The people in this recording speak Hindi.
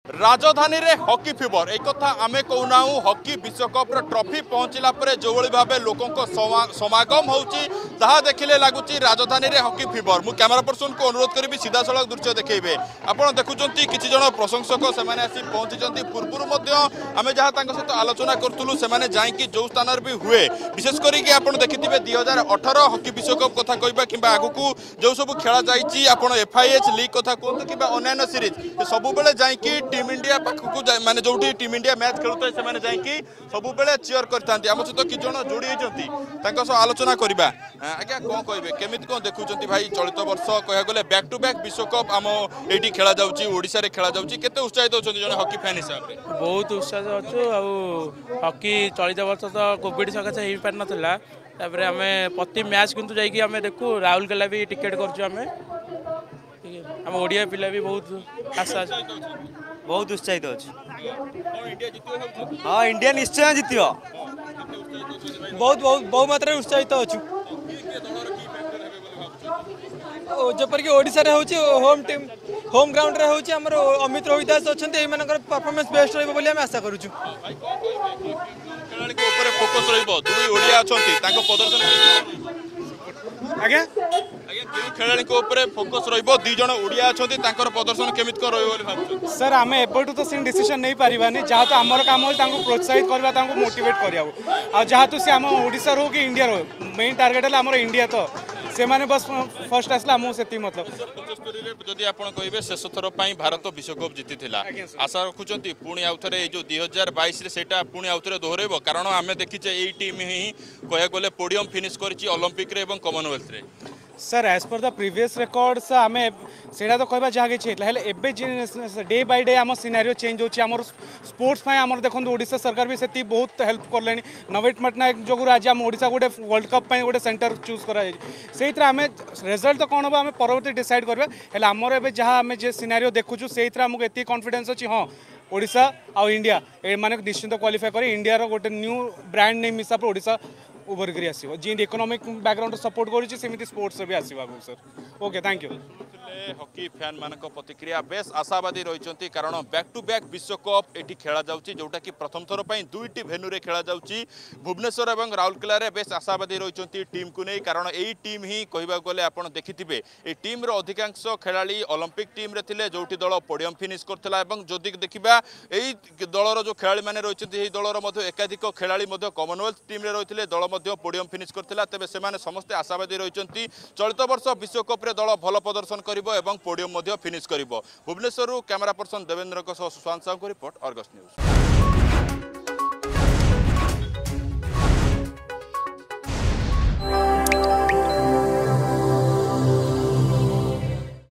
राजधानी रे हॉकी फीवर एक कथा आमे कहूना हॉकी विश्वकप ट्रॉफी पहुंचला परे जो भाव लोकों समागम होउची ताहा देखिले लागुची राजधानी रे हॉकी फीवर मु कैमरा पर्सन को अनुरोध करी सीधा सड़क दृश्य देखैबे आपण देखुचंती किछि जण प्रशंसक सेमाने आसी पहुंचीचंती पूर्वरु मध्ये आमे जहा तांको सहित आलोचना करतुलु सेमाने जाईकी जो स्थान भी हुए विशेष करी कि आपण देखिथिबे 2018 हॉकी विश्वकप कथा कहबा किबा आगुकू जो सब खेला जाईची आपण एफआईएच लीग कथा कहतु किबा अन्य सीरीज सब बेले जाईकी टीम इंडिया पाखकू माने जोठी टीम इंडिया मैच खेलुते से माने जाईकी सब बेले चीयर करथांती हम सहित कि जण जोड़ी होचंती तांको सह आलोचना करबा आज्ञा कोन कहबे केमिति कोन देखुचंती भाई चलित वर्ष कहया गले बैक टू बैक विश्वकप आम एठी खेला जाउची ओडिसा रे खेला जाउची केते उत्साहित होचंती जण हॉकी फैन हिसाब रे बहुत उत्साहित अछु आ हॉकी चलित वर्ष तो कोविड सकासे हेई पार नथला तापर आमे प्रति मैच किंतु जाईकी आमे देखु राउरकेला भी टिकेट करछु आमे हम ओडिया पिला भी बहुत आशा बहुत उत्साहित अच्छे हाँ इंडिया निश्चय जीतियो बहुत बहुत बहु मात्रा उत्साहित अच्छु जपर कि ओडिसा रे होची होम टीम होम ग्राउंड रे होची हमर अमित रोहिदास अछंती एई मानकर परफॉर्मेंस बेस्ट रहबो बोली हम आशा करूछु खेलाड़ी के ऊपर फोकस रहइबो दुई ओडिया अछंती तांको प्रदर्शन आज्ञा आज्ञा खेलाड़ी के ऊपर फोकस रहइबो दुई जण ओडिया अछंती तांकर प्रदर्शन केमित कर रहइबो बोली भाबछु सर आमे एबटू तो सिन डिसीजन नै परिबानी जहा तो हमर काम हो तांको प्रोत्साहित करबा तांको मोटिवेट करियाबो आ जहा तो से हम ओडिसा रो कि इंडिया रो मेन टारगेट है हमर इंडिया तो से माने बस फर्स्ट आसला मु सेति मतलब जदि आपण कहिबे शेष थर पई भारत विश्वकप जीतिथिला आशा रखुचंती पुणी आउथरे जो 2022 रे सेटा पुणी आउथरे दोहरेबो कारण आमे देखिचे एई टीम ही कहया गले पोडियम फिनिश करची ओलंपिक रे एवं कॉमनवेल्थ रे sir as per the previous records आमे सेटा तो कहबा जहा कि हेले एबे डे बाय डे आम सिनारियो चेंज होची हमर स्पोर्ट्स पय हमर देखन ओडिसा सरकार भी सेति बहुत हेल्प करलेनी नवीन पटनायक जोगु आज हम ओडिसा गोटे वर्ल्ड कप पय गोटे सेंटर चूज करा सेइत्रा आमे रिजल्ट तो कोन होबा आमे परवर्ती डिसाइड करबा हेले हमर एबे जहा आमे जे सिनारियो देखुछु सेइत्रा हमको एति कॉन्फिडेंस अछि हां ओडिसा आ इंडिया ए माने निश्चित क्वालिफाई करे इंडिया रो गोटे न्यू ब्रांड नेम हिसाब रे ओडिसा उभर करी आसीबो जी इकोनॉमिक बैकग्राउंड सपोर्ट करूची सेमिति स्पोर्ट्स भी आसीबा sir okay thank you hockey fan मान प्रतिक्रिया बेस आशावादी रही कारण बैक टू बैक विश्वकप एटी खेला जाउची जोटा कि प्रथम थर पई दुईटी भेन्यू रे खेला जाउची भुवनेश्वर और राउरकेला रे बेस आशावादी रही टीम को नहीं कारण यही टीम ही कहबा गले आपण देखिथिबे ए टीम रो अधिकांश खेलाड़ी ओलंपिक टीम रे थिले जोटी दल पोडियम फिनिश करथला एवं जदि देखिबा एई दलर जो खेलाड़ी माने रहिसथि एई दलर मध्ये एकाधिक खेलाड़ी मध्ये कॉमनवेल्थ टीम रे रहिथिले दल मध्ये पोडियम फिनिश करथला तबे सेमाने समस्त आशावादी रहिसथि चलित वर्ष विश्वकप रे दल भल प्रदर्शन करिवो एवं पोडियम मध्ये फिनिश करिवो भुवनेश्वर कैमरा पर्सन देवेंद्र को सुशांत साहू को रिपोर्ट अर्गस न्यूज।